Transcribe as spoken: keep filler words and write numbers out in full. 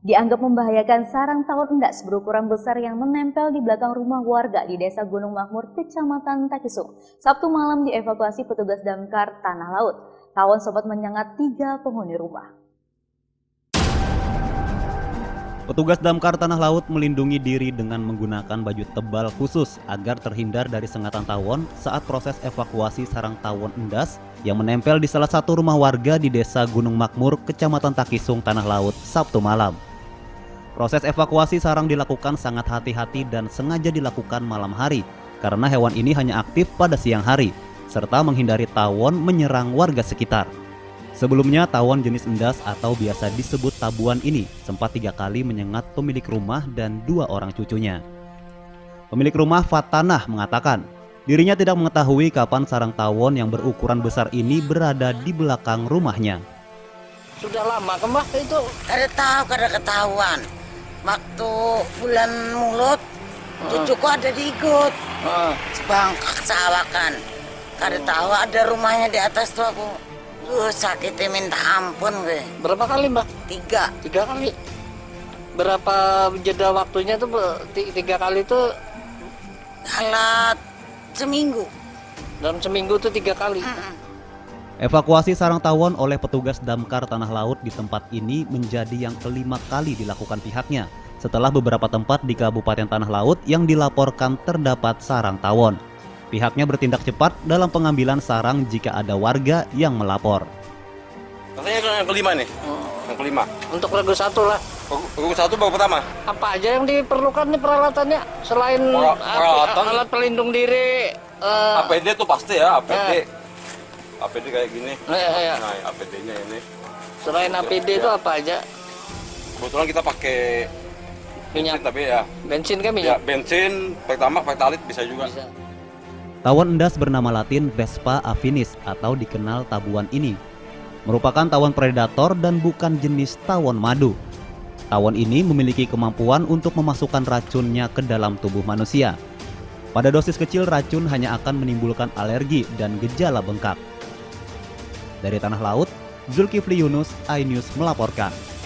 Dianggap membahayakan sarang tawon endas berukuran besar yang menempel di belakang rumah warga di Desa Gunung Makmur, Kecamatan Takisung. Sabtu malam dievakuasi petugas damkar Tanah Laut. Tawon sempat menyengat tiga penghuni rumah. Petugas damkar Tanah Laut melindungi diri dengan menggunakan baju tebal khusus agar terhindar dari sengatan tawon saat proses evakuasi sarang tawon endas yang menempel di salah satu rumah warga di Desa Gunung Makmur, Kecamatan Takisung, Tanah Laut, Sabtu malam. Proses evakuasi sarang dilakukan sangat hati-hati dan sengaja dilakukan malam hari karena hewan ini hanya aktif pada siang hari, serta menghindari tawon menyerang warga sekitar. Sebelumnya, tawon jenis endas atau biasa disebut tabuan ini sempat tiga kali menyengat pemilik rumah dan dua orang cucunya. Pemilik rumah Fatanah mengatakan, dirinya tidak mengetahui kapan sarang tawon yang berukuran besar ini berada di belakang rumahnya. Sudah lama kembah itu? Kada tahu, kada ketahuan. Waktu bulan mulut, uh. cucuku ada diikut. Uh. Sebangkak sawakan. Kada tahu ada rumahnya di atas tuh aku. Uh, sakitnya minta ampun gue. Berapa kali mbak? Tiga. Tiga kali. Berapa jeda waktunya tuh tiga kali tuh? Alat seminggu. Dalam seminggu tuh tiga kali. Mm -mm. Evakuasi sarang tawon oleh petugas damkar Tanah Laut di tempat ini menjadi yang kelima kali dilakukan pihaknya setelah beberapa tempat di Kabupaten Tanah Laut yang dilaporkan terdapat sarang tawon. Pihaknya bertindak cepat dalam pengambilan sarang jika ada warga yang melapor. Rasanya yang kelima nih, hmm. yang kelima. Untuk regu satu lah. Regu satu baru pertama. Apa aja yang diperlukan nih peralatannya selain peralatan alat pelindung diri? Uh, A P D tuh pasti ya, A P D. Uh. A P D kayak gini. Nah, ya. Nah A P D-nya ini. Selain A P D itu ya. Apa aja? Kebetulan kita pakai minyak, bensin, tapi ya. Bensin kan minyak? Ya, bensin, pertamax, pertalit bisa juga. Bisa. Tawon endas bernama latin Vespa afinis atau dikenal tabuan ini merupakan tawon predator dan bukan jenis tawon madu. Tawon ini memiliki kemampuan untuk memasukkan racunnya ke dalam tubuh manusia. Pada dosis kecil racun hanya akan menimbulkan alergi dan gejala bengkak. Dari Tanah Laut, Zulkifli Yunus, iNews melaporkan.